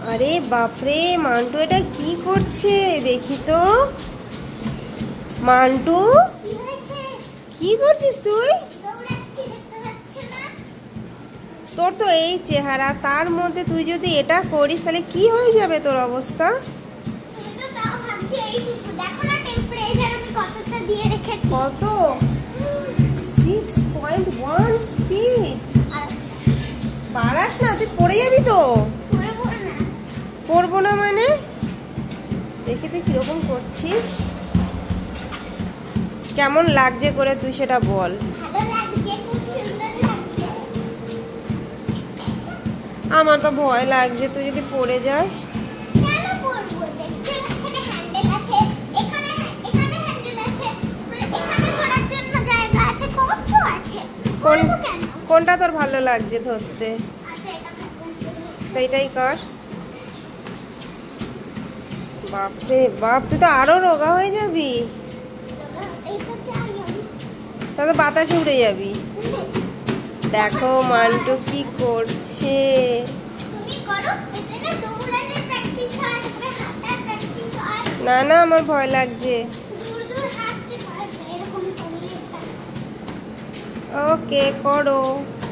আরে বাপরে, মান্টু এটা কি করছে দেখি তো। মান্টু, কি করছিস তুই? তোর তো এই চেহারা, তার মধ্যে তুই যদি এটা করিস তাহলে কি হয়ে যাবে তোর অবস্থা? কত? 6.1 স্পিড। বাড়াস না, তুই পড়ে যাবি তো। পড়বো না মানে? দেখি তুই কিরকম করছিস, কেমন লাগছে করে তুই সেটা বল। আমার তো ভয় লাগছে, তুই যদি পড়ে যাস। কোনটা তোর ভালো লাগছে ধরতে? তো এটাই কর। বাপরে বাপ, তুই তো আরো রোগা হয়ে যাবি, তাহলে বাতাসে উড়ে যাবি। দেখো মান্টু কি করছে। না না, আমার ভয় লাগছে। ওকে করো।